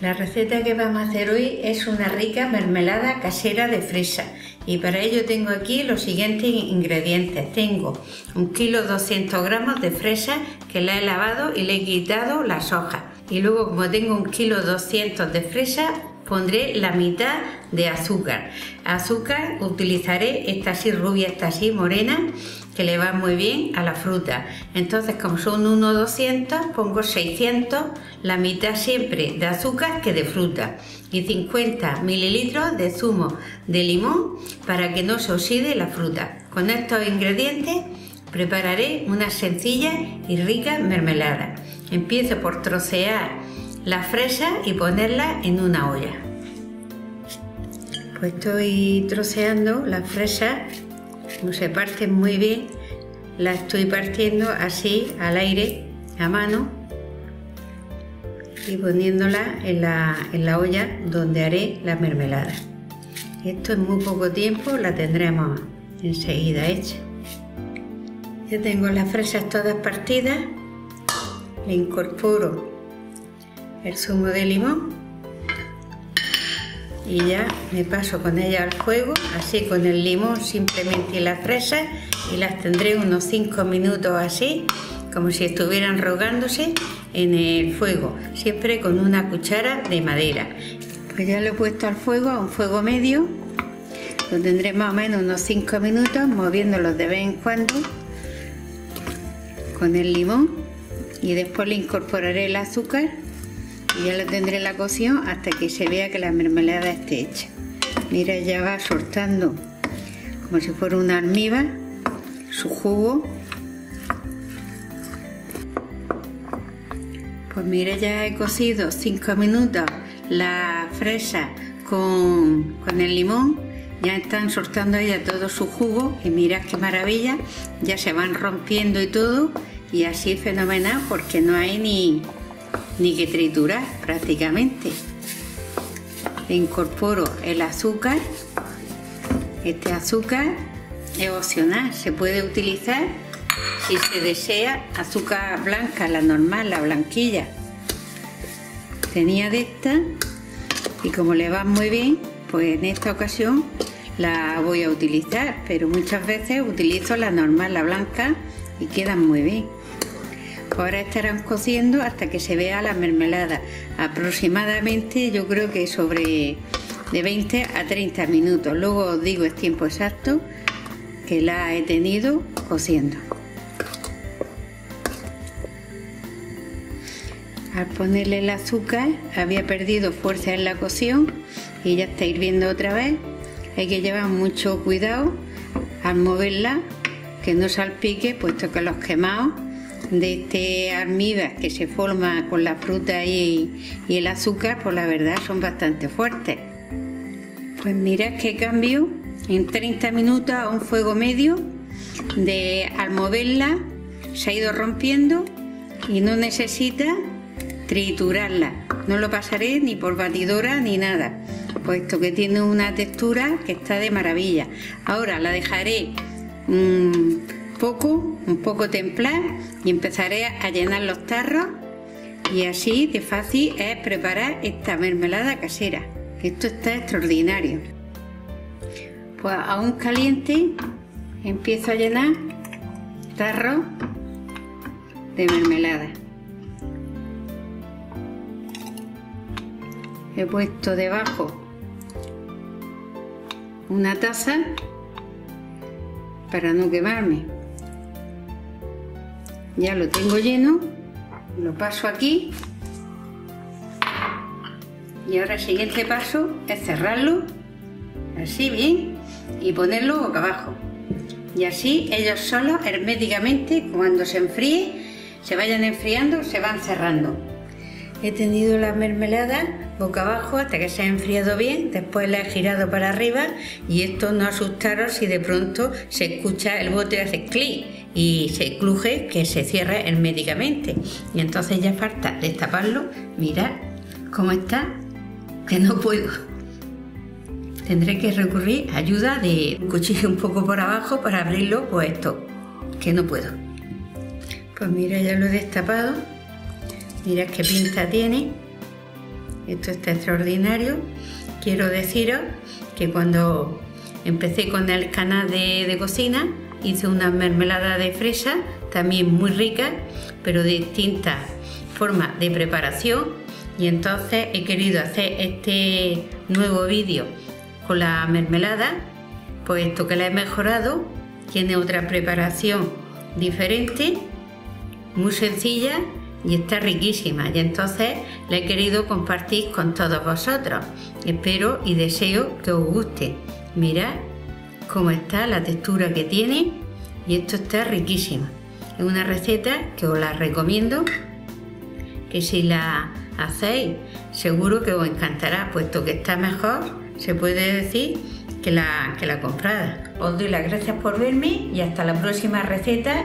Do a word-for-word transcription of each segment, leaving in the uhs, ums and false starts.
La receta que vamos a hacer hoy es una rica mermelada casera de fresa y para ello tengo aquí los siguientes ingredientes. Tengo un kilo doscientos gramos de fresa que la he lavado y le he quitado las hojas, y luego, como tengo un kilo doscientos de fresa, pondré la mitad de azúcar. Azúcar utilizaré esta así rubia, esta así morena, que le va muy bien a la fruta. Entonces, como son uno doscientos, pongo seiscientos, la mitad siempre de azúcar que de fruta, y cincuenta mililitros de zumo de limón para que no se oxide la fruta. Con estos ingredientes prepararé una sencilla y rica mermelada. Empiezo por trocear la fresa y ponerla en una olla. Pues estoy troceando la fresa, como se parten muy bien, la estoy partiendo así al aire, a mano, y poniéndola en la, en la olla donde haré la mermelada. Esto en muy poco tiempo la tendremos enseguida hecha. Ya tengo las fresas todas partidas, le incorporo el zumo de limón y ya me paso con ella al fuego, así con el limón simplemente y las fresas, y las tendré unos cinco minutos así, como si estuvieran rogándose en el fuego, siempre con una cuchara de madera. Pues ya lo he puesto al fuego, a un fuego medio, lo tendré más o menos unos cinco minutos, moviéndolo de vez en cuando con el limón, y después le incorporaré el azúcar y ya lo tendré en la cocción hasta que se vea que la mermelada esté hecha. Mira, ya va soltando como si fuera una almíbar su jugo. Pues mira, ya he cocido cinco minutos la fresa con, con el limón, ya están soltando ella todo su jugo y mirad qué maravilla, ya se van rompiendo y todo, y así fenomenal porque no hay ni ni que triturar prácticamente. Le incorporo el azúcar. Este azúcar es opcional, se puede utilizar si se desea azúcar blanca, la normal, la blanquilla. Tenía de esta y como le va muy bien, pues en esta ocasión la voy a utilizar, pero muchas veces utilizo la normal, la blanca, y quedan muy bien. Ahora estarán cociendo hasta que se vea la mermelada, aproximadamente yo creo que sobre de veinte a treinta minutos. Luego os digo el tiempo exacto que la he tenido cociendo. Al ponerle el azúcar había perdido fuerza en la cocción y ya está hirviendo otra vez. Hay que llevar mucho cuidado al moverla, que no salpique, puesto que los quemados de este almíbar que se forma con la fruta y, y el azúcar, pues la verdad son bastante fuertes. Pues mirad qué cambio en treinta minutos a un fuego medio, de al moverla se ha ido rompiendo y no necesita triturarla. No lo pasaré ni por batidora ni nada, puesto que tiene una textura que está de maravilla. Ahora la dejaré mmm, poco, un poco templar, y empezaré a llenar los tarros, y así de fácil es preparar esta mermelada casera. Esto está extraordinario. Pues aún caliente empiezo a llenar tarros de mermelada. He puesto debajo una taza para no quemarme. Ya lo tengo lleno, lo paso aquí, y ahora el siguiente paso es cerrarlo así bien y ponerlo boca abajo, y así ellos solos herméticamente, cuando se enfríe, se vayan enfriando, se van cerrando. He tenido la mermelada boca abajo hasta que se ha enfriado bien, después la he girado para arriba, y esto no asustaros si de pronto se escucha el bote hace clic y se cruje, que se cierra herméticamente, y entonces ya falta destaparlo. Mirad cómo está, que no puedo. Tendré que recurrir a ayuda de un cuchillo un poco por abajo para abrirlo, pues esto, que no puedo. Pues mira, ya lo he destapado. Mirad qué pinta tiene. Esto está extraordinario. Quiero deciros que cuando empecé con el canal de, de cocina hice una mermelada de fresa, también muy rica, pero de distintas formas de preparación, y entonces he querido hacer este nuevo vídeo con la mermelada, puesto que la he mejorado, tiene otra preparación diferente, muy sencilla y está riquísima, y entonces la he querido compartir con todos vosotros. Espero y deseo que os guste. Mirad cómo está, la textura que tiene, y esto está riquísima. Es una receta que os la recomiendo, que si la hacéis seguro que os encantará, puesto que está mejor, se puede decir, que la, que la comprada. Os doy las gracias por verme y hasta la próxima receta.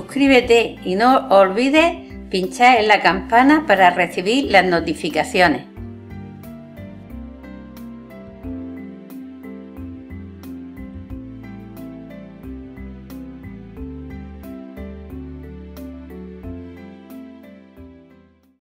Suscríbete y no olvides pinchar en la campana para recibir las notificaciones.